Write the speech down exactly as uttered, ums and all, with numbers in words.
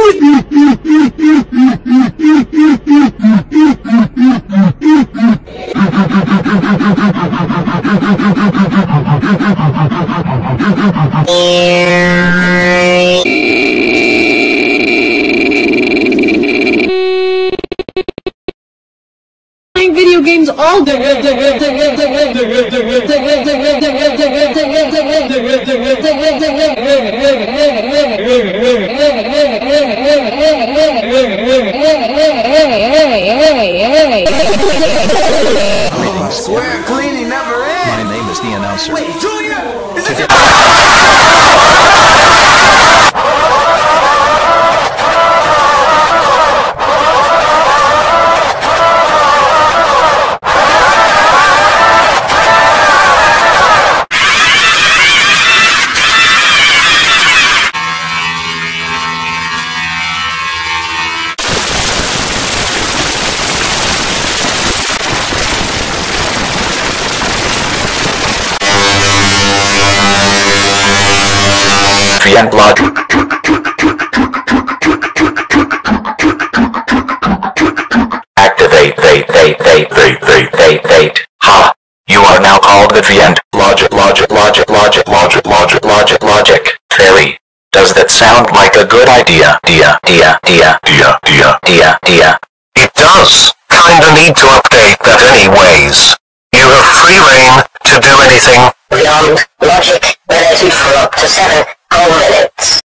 Playing video games all day. Swear cleaning never ends. My name is the announcer. Wait, Junior! Is this your... And blood. Activate, they, they, they, they, they, they, they. Ha! You are now called the Trient. Logic, logic, logic, logic, logic, logic, logic, logic. Fairy. Does that sound like a good idea? Dia, dia, dia, dia, dia, dia, dia. It does. Kinda need to update that anyways. You have free reign to do anything. Beyond logic, ability for up to seven whole minutes.